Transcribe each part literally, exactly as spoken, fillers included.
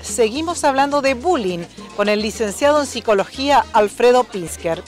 seguimos hablando de bullying con el licenciado en psicología Alfredo Pinsker.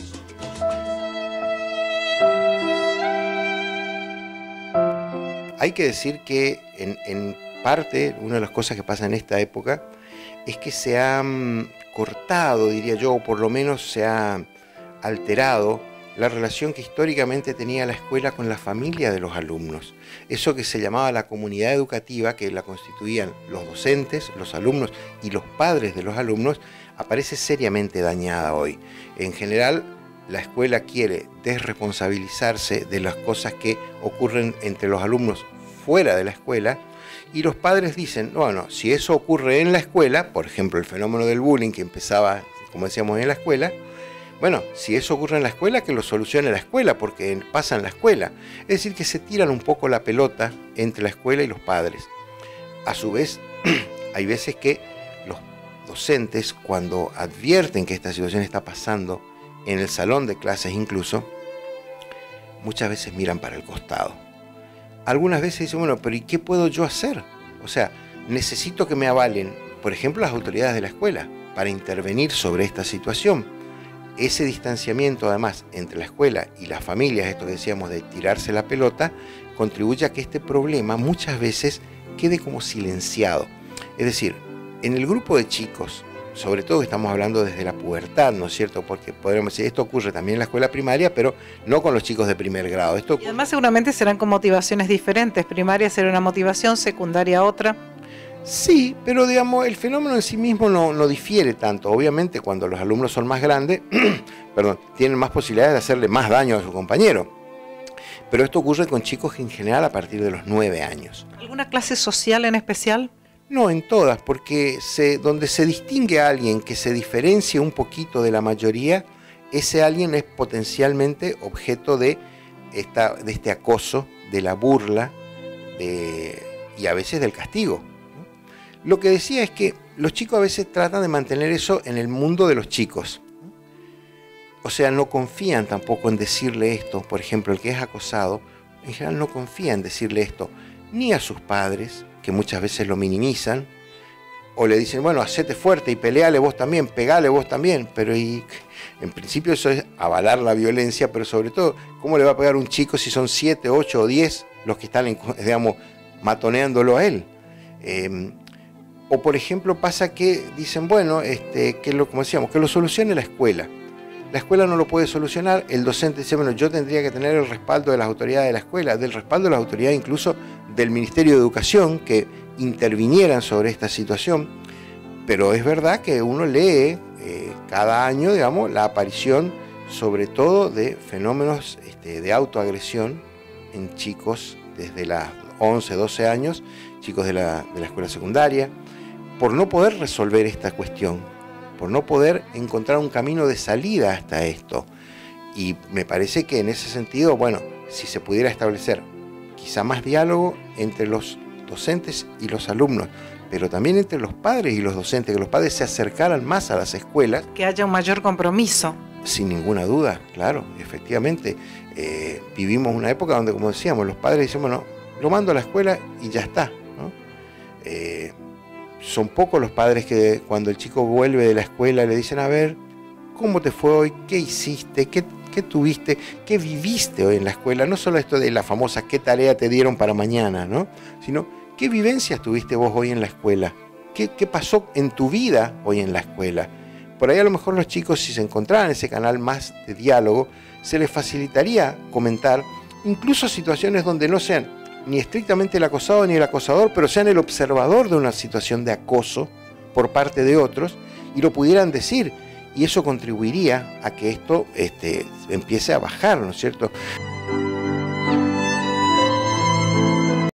Hay que decir que en, en parte, una de las cosas que pasa en esta época es que se ha um, cortado, diría yo, o por lo menos se ha alterado la relación que históricamente tenía la escuela con la familia de los alumnos. Eso que se llamaba la comunidad educativa, que la constituían los docentes, los alumnos y los padres de los alumnos, aparece seriamente dañada hoy. En general, la escuela quiere desresponsabilizarse de las cosas que ocurren entre los alumnos fuera de la escuela, y los padres dicen, bueno, si eso ocurre en la escuela, por ejemplo el fenómeno del bullying que empezaba, como decíamos, en la escuela, bueno, si eso ocurre en la escuela, que lo solucione la escuela, porque pasa en la escuela. Es decir, que se tiran un poco la pelota entre la escuela y los padres. A su vez, hay veces que los docentes, cuando advierten que esta situación está pasando en el salón de clases incluso, muchas veces miran para el costado. Algunas veces dicen, bueno, pero ¿y qué puedo yo hacer? O sea, necesito que me avalen, por ejemplo, las autoridades de la escuela para intervenir sobre esta situación. Ese distanciamiento, además, entre la escuela y las familias, esto que decíamos de tirarse la pelota, contribuye a que este problema muchas veces quede como silenciado. Es decir, en el grupo de chicos, sobre todo estamos hablando desde la pubertad, ¿no es cierto? Porque podríamos decir, esto ocurre también en la escuela primaria, pero no con los chicos de primer grado. Esto... Y además seguramente serán con motivaciones diferentes. Primaria será una motivación, secundaria otra. Sí, pero digamos, el fenómeno en sí mismo no, no difiere tanto. Obviamente, cuando los alumnos son más grandes, perdón, tienen más posibilidades de hacerle más daño a su compañero. Pero esto ocurre con chicos en general a partir de los nueve años. ¿Alguna clase social en especial? No, en todas, porque se, donde se distingue a alguien que se diferencia un poquito de la mayoría, ese alguien es potencialmente objeto de, esta, de este acoso, de la burla de, y a veces del castigo. Lo que decía es que los chicos a veces tratan de mantener eso en el mundo de los chicos. O sea, no confían tampoco en decirle esto. Por ejemplo, el que es acosado, en general no confía en decirle esto ni a sus padres, que muchas veces lo minimizan, o le dicen, bueno, hacete fuerte y peleale vos también, pegale vos también, pero y, en principio eso es avalar la violencia, pero sobre todo, ¿cómo le va a pegar un chico si son siete, ocho o diez los que están, digamos, matoneándolo a él? Eh, o por ejemplo pasa que dicen, bueno, este, que lo, como decíamos, que lo solucione la escuela. La escuela no lo puede solucionar, el docente dice, bueno, yo tendría que tener el respaldo de las autoridades de la escuela, del respaldo de las autoridades incluso del Ministerio de Educación, que intervinieran sobre esta situación, pero es verdad que uno lee eh, cada año, digamos, la aparición sobre todo de fenómenos este, de autoagresión en chicos desde los once, doce años, chicos de la, de la escuela secundaria, por no poder resolver esta cuestión, por no poder encontrar un camino de salida hasta esto. Y me parece que en ese sentido, bueno, si se pudiera establecer quizá más diálogo entre los docentes y los alumnos, pero también entre los padres y los docentes, que los padres se acercaran más a las escuelas. Que haya un mayor compromiso. Sin ninguna duda, claro, efectivamente. Eh, vivimos una época donde, como decíamos, los padres dicen, bueno, lo mando a la escuela y ya está, ¿no? Eh, son pocos los padres que cuando el chico vuelve de la escuela le dicen, a ver, ¿cómo te fue hoy? ¿Qué hiciste? ¿Qué, qué tuviste? ¿Qué viviste hoy en la escuela? No solo esto de la famosa ¿qué tarea te dieron para mañana?, ¿no? Sino, ¿qué vivencias tuviste vos hoy en la escuela? ¿Qué, qué pasó en tu vida hoy en la escuela? Por ahí a lo mejor los chicos, si se encontraran ese canal más de diálogo, se les facilitaría comentar incluso situaciones donde no sean ni estrictamente el acosado ni el acosador, pero sean el observador de una situación de acoso por parte de otros y lo pudieran decir, y eso contribuiría a que esto este, empiece a bajar, ¿no es cierto?